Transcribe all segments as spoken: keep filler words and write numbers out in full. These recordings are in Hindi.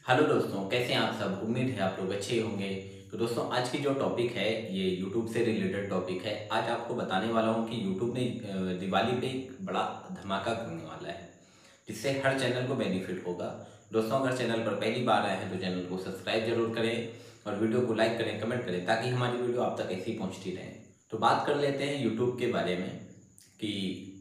हेलो दोस्तों, कैसे हैं आप सब। उम्मीद है आप लोग अच्छे होंगे। तो दोस्तों, आज की जो टॉपिक है ये यूट्यूब से रिलेटेड टॉपिक है। आज आपको बताने वाला हूँ कि यूट्यूब ने अ, दिवाली पे एक बड़ा धमाका करने वाला है, जिससे हर चैनल को बेनिफिट होगा। दोस्तों, अगर चैनल पर पहली बार आए हैं तो चैनल को सब्सक्राइब जरूर करें और वीडियो को लाइक करें, कमेंट करें, ताकि हमारी वीडियो आप तक ऐसी पहुँचती रहे। तो बात कर लेते हैं यूट्यूब के बारे में कि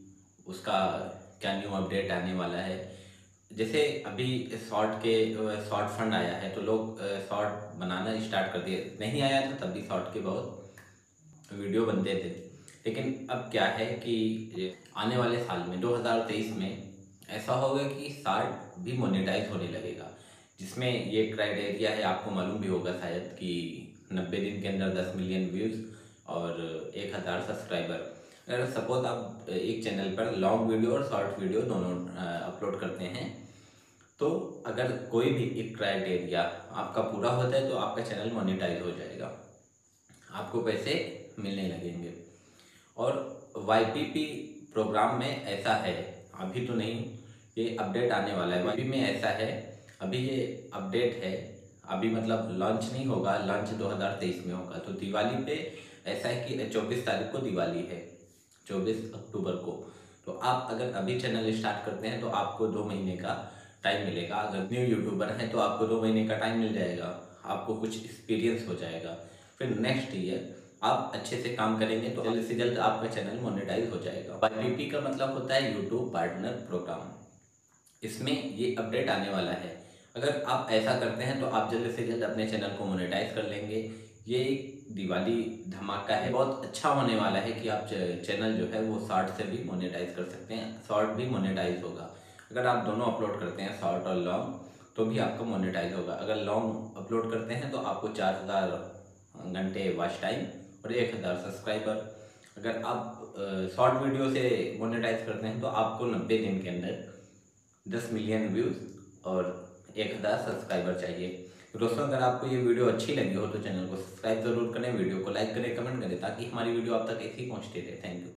उसका क्या न्यू अपडेट आने वाला है। जैसे अभी शॉर्ट के शॉर्ट फंड आया है तो लोग शॉर्ट बनाना स्टार्ट कर दिए। नहीं आया था तब भी शॉर्ट के बहुत वीडियो बनते थे, लेकिन अब क्या है कि ये आने वाले साल में दो हज़ार तेईस में ऐसा होगा कि शॉर्ट भी मोनेटाइज होने लगेगा, जिसमें ये क्राइटेरिया है, आपको मालूम भी होगा शायद, कि नब्बे दिन के अंदर दस मिलियन व्यूज़ और एक हज़ार सब्सक्राइबर। अगर सपोज आप एक चैनल पर लॉन्ग वीडियो और शॉर्ट वीडियो दोनों अपलोड करते हैं, तो अगर कोई भी एक क्राइटेरिया आपका पूरा होता है तो आपका चैनल मोनेटाइज हो जाएगा, आपको पैसे मिलने लगेंगे। और वाईपीपी प्रोग्राम में ऐसा है, अभी तो नहीं, ये अपडेट आने वाला है। वाईपीपी में ऐसा है, अभी ये अपडेट है, अभी मतलब लॉन्च नहीं होगा, लॉन्च दो हज़ार तेईस में होगा। तो दिवाली पे ऐसा है कि चौबीस तारीख को दिवाली है, चौबीस अक्टूबर को। तो आप अगर अभी चैनल स्टार्ट करते हैं तो आपको दो महीने का टाइम मिलेगा। अगर न्यू यूट्यूबर हैं तो आपको दो महीने का टाइम मिल जाएगा, आपको कुछ एक्सपीरियंस हो जाएगा। फिर नेक्स्ट ईयर आप अच्छे से काम करेंगे तो जल्द से जल्द आपका चैनल मोनेटाइज हो जाएगा। वाईपीपी का मतलब होता है यूट्यूब पार्टनर प्रोग्राम। इसमें ये अपडेट आने वाला है। अगर आप ऐसा करते हैं तो आप जल्द से जल्द अपने चैनल को मोनेटाइज कर लेंगे। ये एक दिवाली धमाका है, बहुत अच्छा होने वाला है कि आप चैनल जो है वो शॉर्ट से भी मोनेटाइज कर सकते हैं, शॉर्ट भी मोनेटाइज होगा। अगर आप दोनों अपलोड करते हैं, शॉर्ट और लॉन्ग, तो भी आपका मोनेटाइज होगा। अगर लॉन्ग अपलोड करते हैं तो आपको चार हज़ार घंटे वॉच टाइम और एक हज़ार सब्सक्राइबर। अगर आप शॉर्ट वीडियो से मोनेटाइज करते हैं तो आपको नब्बे दिन के अंदर दस मिलियन व्यूज़ और एक हज़ार सब्सक्राइबर चाहिए। तो दोस्तों, अगर आपको ये वीडियो अच्छी लगी हो तो चैनल को सब्सक्राइब जरूर करें, वीडियो को लाइक करें, कमेंट करें, ताकि हमारी वीडियो आप तक ऐसी पहुँचती रहे। Thank you.